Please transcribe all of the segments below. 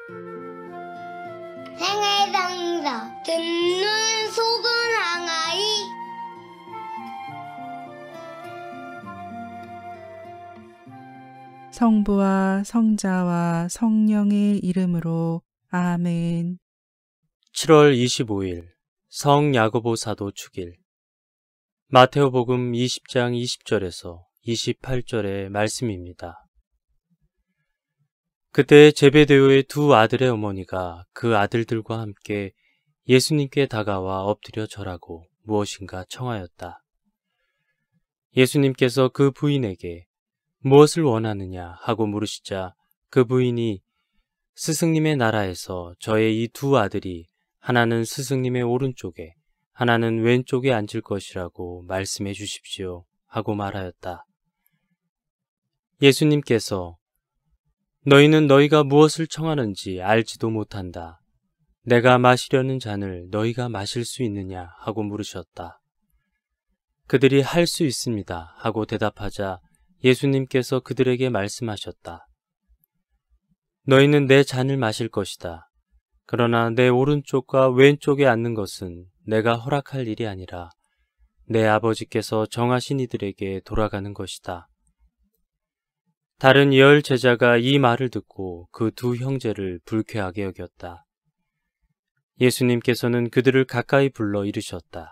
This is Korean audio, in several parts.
생애상사 듣는 속은 항아리. 성부와 성자와 성령의 이름으로 아멘. 7월 25일 성 야고보 사도 축일. 마테오복음 20장 20절에서 28절의 말씀입니다. 그때 제베데오의 두 아들의 어머니가 그 아들들과 함께 예수님께 다가와 엎드려 절하고 무엇인가 청하였다. 예수님께서 그 부인에게 무엇을 원하느냐 하고 물으시자 그 부인이 스승님의 나라에서 저의 이 두 아들이 하나는 스승님의 오른쪽에 하나는 왼쪽에 앉을 것이라고 말씀해 주십시오 하고 말하였다. 예수님께서 너희는 너희가 무엇을 청하는지 알지도 못한다. 내가 마시려는 잔을 너희가 마실 수 있느냐 하고 물으셨다. 그들이 할 수 있습니다 하고 대답하자 예수님께서 그들에게 말씀하셨다. 너희는 내 잔을 마실 것이다. 그러나 내 오른쪽과 왼쪽에 앉는 것은 내가 허락할 일이 아니라 내 아버지께서 정하신 이들에게 돌아가는 것이다. 다른 10 제자가 이 말을 듣고 그 두 형제를 불쾌하게 여겼다. 예수님께서는 그들을 가까이 불러 이르셨다.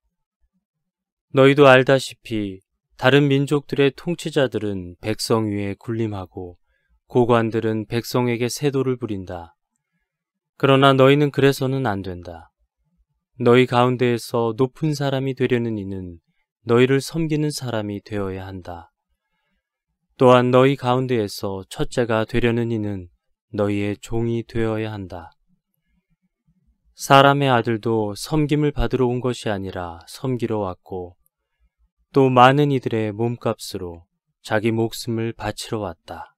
너희도 알다시피 다른 민족들의 통치자들은 백성 위에 군림하고 고관들은 백성에게 세도를 부린다. 그러나 너희는 그래서는 안 된다. 너희 가운데에서 높은 사람이 되려는 이는 너희를 섬기는 사람이 되어야 한다. 또한 너희 가운데에서 첫째가 되려는 이는 너희의 종이 되어야 한다. 사람의 아들도 섬김을 받으러 온 것이 아니라 섬기러 왔고 또 많은 이들의 몸값으로 자기 목숨을 바치러 왔다.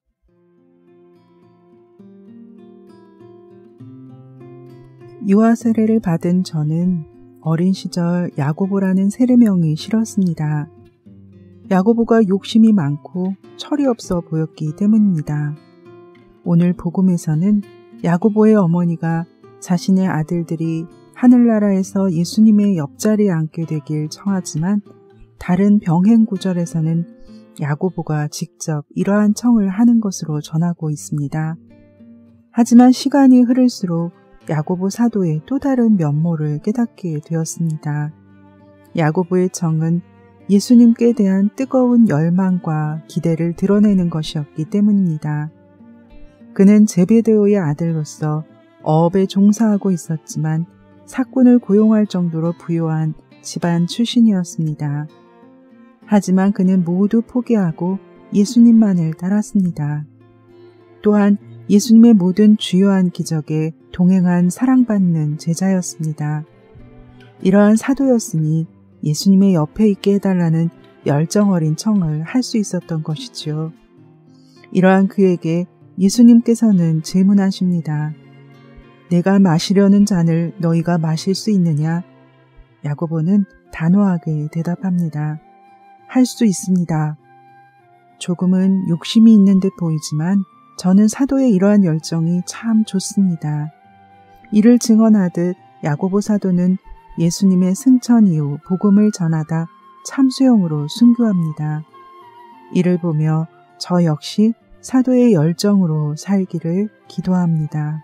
유아 세례를 받은 저는 어린 시절 야고보라는 세례명이 싫었습니다. 야고보가 욕심이 많고 철이 없어 보였기 때문입니다. 오늘 복음에서는 야고보의 어머니가 자신의 아들들이 하늘나라에서 예수님의 옆자리에 앉게 되길 청하지만 다른 병행 구절에서는 야고보가 직접 이러한 청을 하는 것으로 전하고 있습니다. 하지만 시간이 흐를수록 야고보 사도의 또 다른 면모를 깨닫게 되었습니다. 야고보의 청은 예수님께 대한 뜨거운 열망과 기대를 드러내는 것이었기 때문입니다. 그는 제베데오의 아들로서 어업에 종사하고 있었지만 사꾼을 고용할 정도로 부유한 집안 출신이었습니다. 하지만 그는 모두 포기하고 예수님만을 따랐습니다. 또한 예수님의 모든 주요한 기적에 동행한 사랑받는 제자였습니다. 이러한 사도였으니 예수님의 옆에 있게 해달라는 열정 어린 청을 할 수 있었던 것이지요. 이러한 그에게 예수님께서는 질문하십니다. 내가 마시려는 잔을 너희가 마실 수 있느냐? 야고보는 단호하게 대답합니다. 할 수 있습니다. 조금은 욕심이 있는 듯 보이지만 저는 사도의 이러한 열정이 참 좋습니다. 이를 증언하듯 야고보 사도는 예수님의 승천 이후 복음을 전하다 참수형으로 순교합니다. 이를 보며 저 역시 사도의 열정으로 살기를 기도합니다.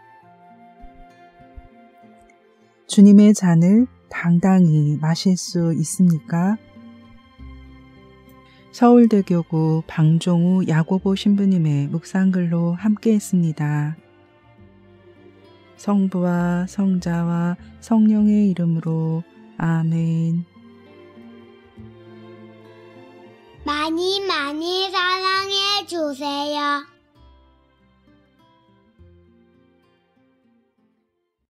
주님의 잔을 당당히 마실 수 있습니까? 서울대교구 방종우 야고보 신부님의 묵상글로 함께했습니다. 성부와 성자와 성령의 이름으로 아멘. 많이 많이 사랑해 주세요.